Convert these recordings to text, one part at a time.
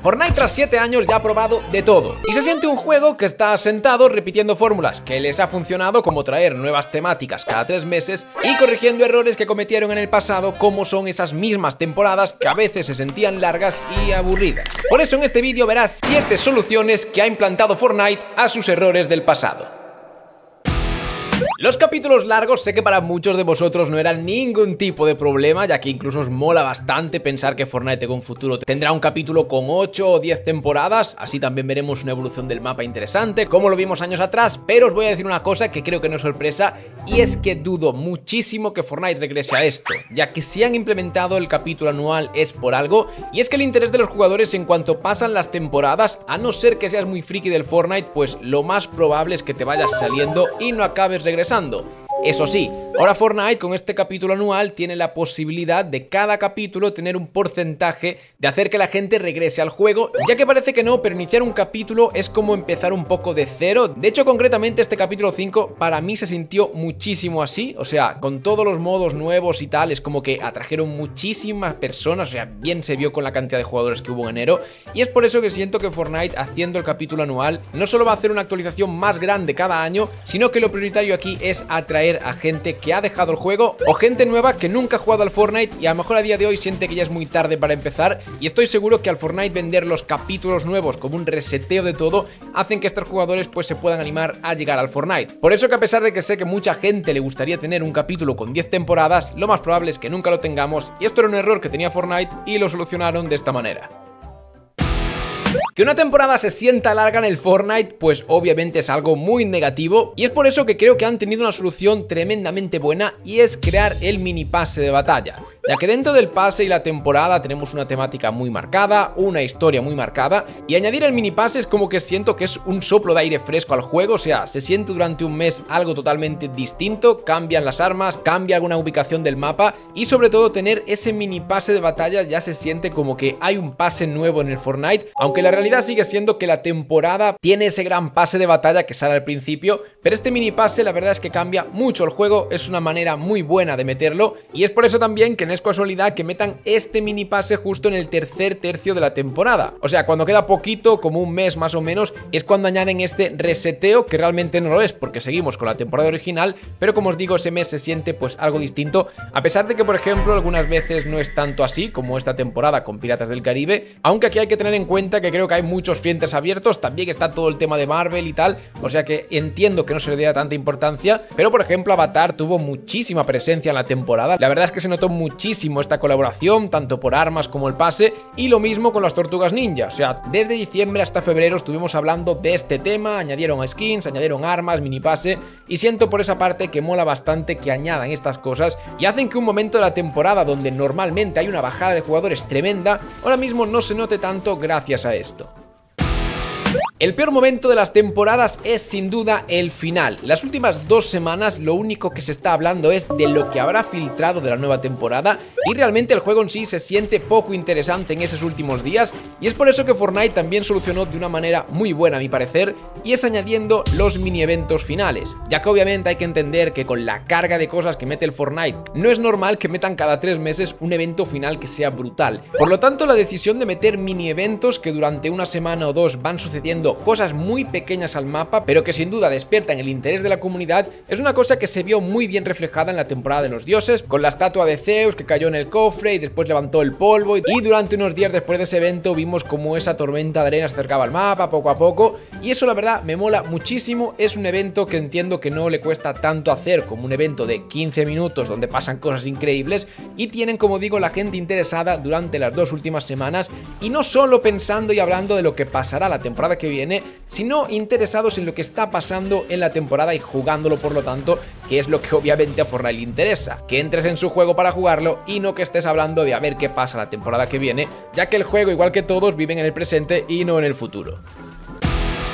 Fortnite tras 7 años ya ha probado de todo y se siente un juego que está asentado repitiendo fórmulas que les ha funcionado, como traer nuevas temáticas cada 3 meses y corrigiendo errores que cometieron en el pasado, como son esas mismas temporadas que a veces se sentían largas y aburridas. Por eso en este vídeo verás 7 soluciones que ha implantado Fortnite a sus errores del pasado. Los capítulos largos sé que para muchos de vosotros no eran ningún tipo de problema, ya que incluso os mola bastante pensar que Fortnite en un futuro tendrá un capítulo con 8 o 10 temporadas, así también veremos una evolución del mapa interesante, como lo vimos años atrás, pero os voy a decir una cosa que creo que no es sorpresa, y es que dudo muchísimo que Fortnite regrese a esto, ya que si han implementado el capítulo anual es por algo, y es que el interés de los jugadores en cuanto pasan las temporadas, a no ser que seas muy friki del Fortnite, pues lo más probable es que te vayas saliendo y no acabes regresando. Eso sí, ahora Fortnite con este capítulo anual tiene la posibilidad de cada capítulo tener un porcentaje de hacer que la gente regrese al juego, ya que parece que no, pero iniciar un capítulo es como empezar un poco de cero. De hecho, concretamente este capítulo 5 para mí se sintió muchísimo así, o sea, con todos los modos nuevos y tal, es como que atrajeron muchísimas personas, o sea, bien se vio con la cantidad de jugadores que hubo en enero, y es por eso que siento que Fortnite, haciendo el capítulo anual, no solo va a hacer una actualización más grande cada año, sino que lo prioritario aquí es atraer a gente que ha dejado el juego o gente nueva que nunca ha jugado al Fortnite y a lo mejor a día de hoy siente que ya es muy tarde para empezar, y estoy seguro que al Fortnite vender los capítulos nuevos como un reseteo de todo hacen que estos jugadores pues se puedan animar a llegar al Fortnite. Por eso que a pesar de que sé que mucha gente le gustaría tener un capítulo con 10 temporadas, lo más probable es que nunca lo tengamos, y esto era un error que tenía Fortnite y lo solucionaron de esta manera. Que una temporada se sienta larga en el Fortnite, pues obviamente es algo muy negativo, y es por eso que creo que han tenido una solución tremendamente buena, y es crear el mini pase de batalla. Ya que dentro del pase y la temporada tenemos una temática muy marcada, una historia muy marcada, y añadir el mini pase es como que siento que es un soplo de aire fresco al juego, o sea, se siente durante un mes algo totalmente distinto, cambian las armas, cambia alguna ubicación del mapa, y sobre todo tener ese mini pase de batalla ya se siente como que hay un pase nuevo en el Fortnite, aunque la realidad sigue siendo que la temporada tiene ese gran pase de batalla que sale al principio, pero este mini pase la verdad es que cambia mucho el juego, es una manera muy buena de meterlo, y es por eso también que no es casualidad que metan este mini pase justo en el tercer tercio de la temporada. O sea, cuando queda poquito, como un mes más o menos, es cuando añaden este reseteo, que realmente no lo es porque seguimos con la temporada original, pero como os digo, ese mes se siente pues algo distinto, a pesar de que por ejemplo algunas veces no es tanto así como esta temporada con Piratas del Caribe, aunque aquí hay que tener en cuenta que creo que hay muchos frentes abiertos, también está todo el tema de Marvel y tal, o sea que entiendo que no se le dé tanta importancia, pero por ejemplo Avatar tuvo muchísima presencia en la temporada, la verdad es que se notó muchísimo esta colaboración, tanto por armas como el pase, y lo mismo con las Tortugas Ninja, o sea, desde diciembre hasta febrero estuvimos hablando de este tema, añadieron skins, añadieron armas, mini pase, y siento por esa parte que mola bastante que añadan estas cosas, y hacen que un momento de la temporada donde normalmente hay una bajada de jugadores tremenda, ahora mismo no se note tanto gracias a esto. El peor momento de las temporadas es sin duda el final. Las últimas 2 semanas lo único que se está hablando es de lo que habrá filtrado de la nueva temporada, y realmente el juego en sí se siente poco interesante en esos últimos días, y es por eso que Fortnite también solucionó de una manera muy buena a mi parecer, y es añadiendo los mini eventos finales, ya que obviamente hay que entender que con la carga de cosas que mete el Fortnite no es normal que metan cada 3 meses un evento final que sea brutal. Por lo tanto, la decisión de meter mini eventos que durante una semana o 2 van sucediendo cosas muy pequeñas al mapa, pero que sin duda despiertan el interés de la comunidad, es una cosa que se vio muy bien reflejada en la temporada de los dioses, con la estatua de Zeus que cayó en el cofre y después levantó el polvo, y durante unos días después de ese evento vimos como esa tormenta de arena se acercaba al mapa poco a poco, y eso la verdad me mola muchísimo. Es un evento que entiendo que no le cuesta tanto hacer como un evento de 15 minutos donde pasan cosas increíbles, y tienen, como digo, la gente interesada durante las 2 últimas semanas, y no solo pensando y hablando de lo que pasará la temporada que viene, sino interesados en lo que está pasando en la temporada y jugándolo, por lo tanto, que es lo que obviamente a Fortnite le interesa, que entres en su juego para jugarlo y no que estés hablando de a ver qué pasa la temporada que viene, ya que el juego, igual que todos, viven en el presente y no en el futuro.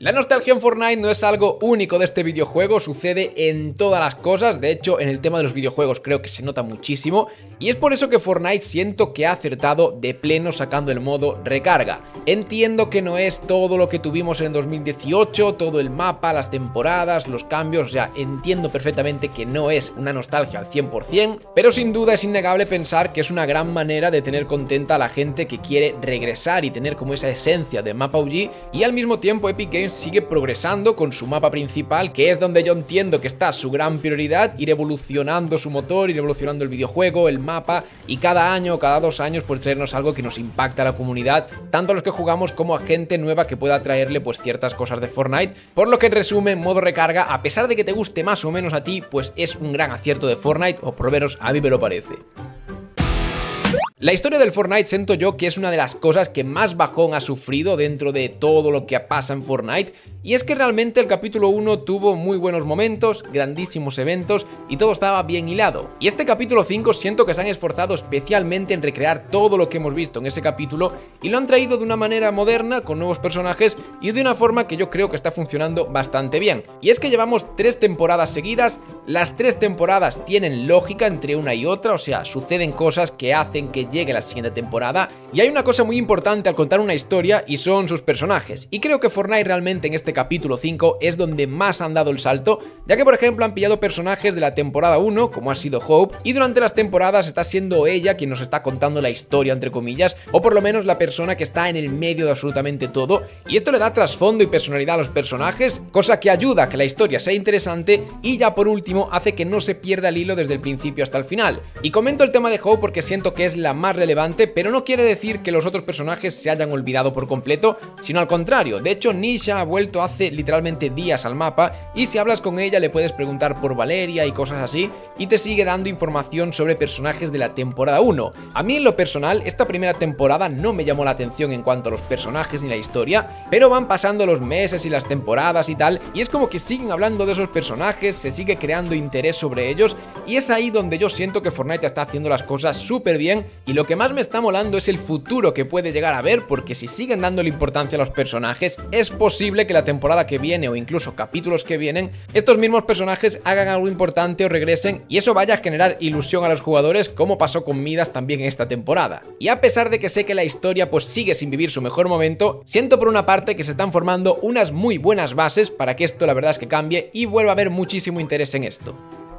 La nostalgia en Fortnite no es algo único de este videojuego, sucede en todas las cosas, de hecho en el tema de los videojuegos creo que se nota muchísimo y es por eso que Fortnite siento que ha acertado de pleno sacando el modo recarga. Entiendo que no es todo lo que tuvimos en 2018, todo el mapa, las temporadas, los cambios, o sea, entiendo perfectamente que no es una nostalgia al 100%, pero sin duda es innegable pensar que es una gran manera de tener contenta a la gente que quiere regresar y tener como esa esencia de mapa OG, y al mismo tiempo Epic Games sigue progresando con su mapa principal, que es donde yo entiendo que está su gran prioridad, ir evolucionando su motor, ir evolucionando el videojuego, el mapa, y cada año o cada 2 años pues traernos algo que nos impacta a la comunidad, tanto a los que jugamos como a gente nueva que pueda traerle pues ciertas cosas de Fortnite, por lo que en resumen, modo recarga, a pesar de que te guste más o menos a ti, pues es un gran acierto de Fortnite, o por lo menos a mí me lo parece. La historia del Fortnite siento yo que es una de las cosas que más bajón ha sufrido dentro de todo lo que pasa en Fortnite, y es que realmente el capítulo 1 tuvo muy buenos momentos, grandísimos eventos y todo estaba bien hilado. Y este capítulo 5 siento que se han esforzado especialmente en recrear todo lo que hemos visto en ese capítulo y lo han traído de una manera moderna, con nuevos personajes y de una forma que yo creo que está funcionando bastante bien. Y es que llevamos 3 temporadas seguidas, las 3 temporadas tienen lógica entre una y otra, o sea, suceden cosas que hacen que llegue la siguiente temporada, y hay una cosa muy importante al contar una historia y son sus personajes, y creo que Fortnite realmente en este capítulo 5 es donde más han dado el salto, ya que por ejemplo han pillado personajes de la temporada 1 como ha sido Hope, y durante las temporadas está siendo ella quien nos está contando la historia entre comillas, o por lo menos la persona que está en el medio de absolutamente todo, y esto le da trasfondo y personalidad a los personajes, cosa que ayuda a que la historia sea interesante y ya por último hace que no se pierda el hilo desde el principio hasta el final. Y comento el tema de Hope porque siento que es la más relevante, pero no quiere decir que los otros personajes se hayan olvidado por completo, sino al contrario. De hecho, Nisha ha vuelto hace literalmente días al mapa y si hablas con ella le puedes preguntar por Valeria y cosas así y te sigue dando información sobre personajes de la temporada 1. A mí en lo personal esta primera temporada no me llamó la atención en cuanto a los personajes ni la historia, pero van pasando los meses y las temporadas y tal, y es como que siguen hablando de esos personajes, se sigue creando interés sobre ellos, y es ahí donde yo siento que Fortnite está haciendo las cosas súper bien. Y lo que más me está molando es el futuro que puede llegar a ver, porque si siguen dándole importancia a los personajes, es posible que la temporada que viene o incluso capítulos que vienen, estos mismos personajes hagan algo importante o regresen, y eso vaya a generar ilusión a los jugadores, como pasó con Midas también en esta temporada. Y a pesar de que sé que la historia pues sigue sin vivir su mejor momento, siento por una parte que se están formando unas muy buenas bases para que esto la verdad es que cambie y vuelva a haber muchísimo interés en esto.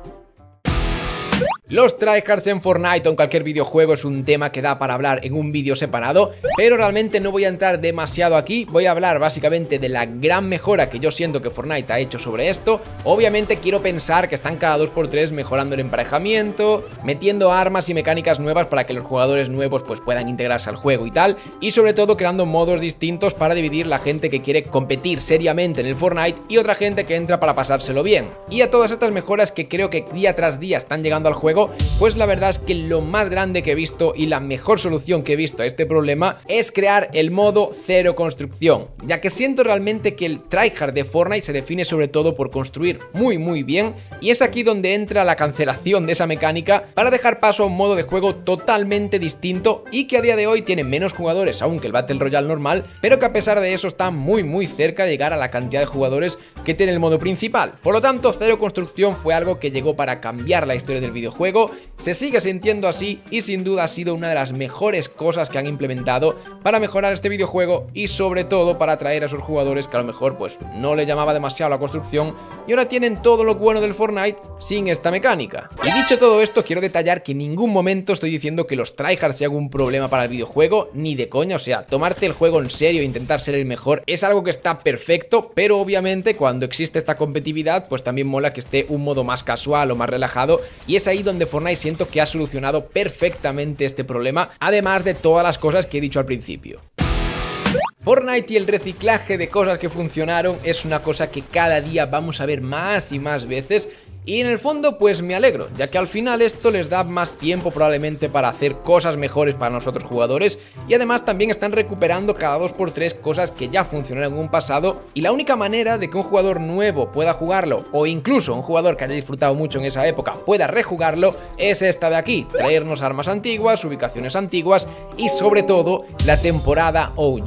Los tryhards en Fortnite o en cualquier videojuego es un tema que da para hablar en un vídeo separado, pero realmente no voy a entrar demasiado aquí, voy a hablar básicamente de la gran mejora que yo siento que Fortnite ha hecho sobre esto. Obviamente quiero pensar que están cada 2x3 mejorando el emparejamiento, metiendo armas y mecánicas nuevas para que los jugadores nuevos pues puedan integrarse al juego y tal, y sobre todo creando modos distintos para dividir la gente que quiere competir seriamente en el Fortnite y otra gente que entra para pasárselo bien. Y a todas estas mejoras que creo que día tras día están llegando al juego, pues la verdad es que lo más grande que he visto y la mejor solución que he visto a este problema es crear el modo cero construcción, ya que siento realmente que el tryhard de Fortnite se define sobre todo por construir muy bien, y es aquí donde entra la cancelación de esa mecánica para dejar paso a un modo de juego totalmente distinto y que a día de hoy tiene menos jugadores aún que el Battle Royale normal, pero que a pesar de eso está muy cerca de llegar a la cantidad de jugadores que tiene el modo principal. Por lo tanto, cero construcción fue algo que llegó para cambiar la historia del videojuego, se sigue sintiendo así y sin duda ha sido una de las mejores cosas que han implementado para mejorar este videojuego y sobre todo para atraer a esos jugadores que a lo mejor pues no le llamaba demasiado la construcción y ahora tienen todo lo bueno del Fortnite sin esta mecánica. Y dicho todo esto, quiero detallar que en ningún momento estoy diciendo que los tryhards sean un problema para el videojuego, ni de coña, o sea, tomarte el juego en serio e intentar ser el mejor es algo que está perfecto, pero obviamente cuando existe esta competitividad pues también mola que esté un modo más casual o más relajado, y es ahí donde Fortnite siento que ha solucionado perfectamente este problema, además de todas las cosas que he dicho al principio. Fortnite y el reciclaje de cosas que funcionaron es una cosa que cada día vamos a ver más y más veces, y en el fondo pues me alegro, ya que al final esto les da más tiempo probablemente para hacer cosas mejores para nosotros jugadores, y además también están recuperando cada 2x3 cosas que ya funcionaron en un pasado, y la única manera de que un jugador nuevo pueda jugarlo, o incluso un jugador que haya disfrutado mucho en esa época pueda rejugarlo, es esta de aquí: traernos armas antiguas, ubicaciones antiguas y sobre todo la temporada OG.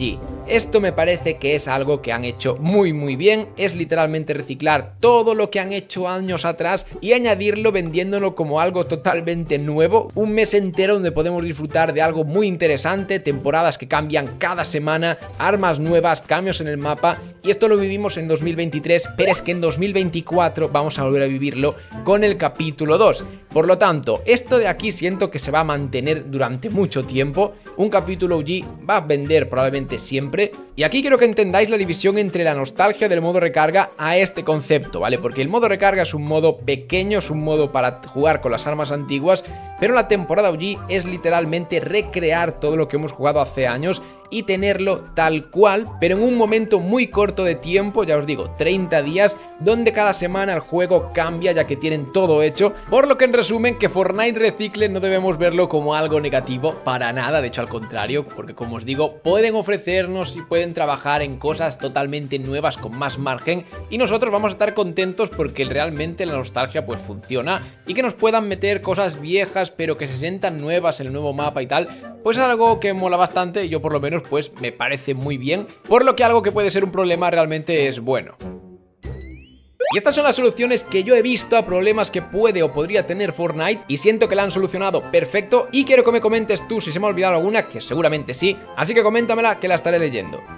Esto me parece que es algo que han hecho muy bien, es literalmente reciclar todo lo que han hecho años atrás y añadirlo vendiéndolo como algo totalmente nuevo, un mes entero donde podemos disfrutar de algo muy interesante, temporadas que cambian cada semana, armas nuevas, cambios en el mapa, y esto lo vivimos en 2023, pero es que en 2024 vamos a volver a vivirlo con el capítulo 2. Por lo tanto, esto de aquí siento que se va a mantener durante mucho tiempo, un capítulo OG va a vender probablemente siempre, y aquí quiero que entendáis la división entre la nostalgia del modo recarga a este concepto, ¿vale? Porque el modo recarga es un modo pequeño, es un modo para jugar con las armas antiguas, pero la temporada OG es literalmente recrear todo lo que hemos jugado hace años y tenerlo tal cual, pero en un momento muy corto de tiempo, ya os digo, 30 días, donde cada semana el juego cambia ya que tienen todo hecho, por lo que en resumen que Fortnite recicle no debemos verlo como algo negativo para nada, de hecho al contrario, porque como os digo, pueden ofrecernos y pueden trabajar en cosas totalmente nuevas con más margen y nosotros vamos a estar contentos porque realmente la nostalgia pues funciona y que nos puedan meter cosas viejas pero que se sientan nuevas en el nuevo mapa y tal, pues es algo que mola bastante y yo por lo menos pues me parece muy bien, por lo que algo que puede ser un problema realmente es bueno. Y estas son las soluciones que yo he visto a problemas que puede o podría tener Fortnite y siento que la han solucionado perfecto y quiero que me comentes tú si se me ha olvidado alguna, que seguramente sí, así que coméntamela que la estaré leyendo.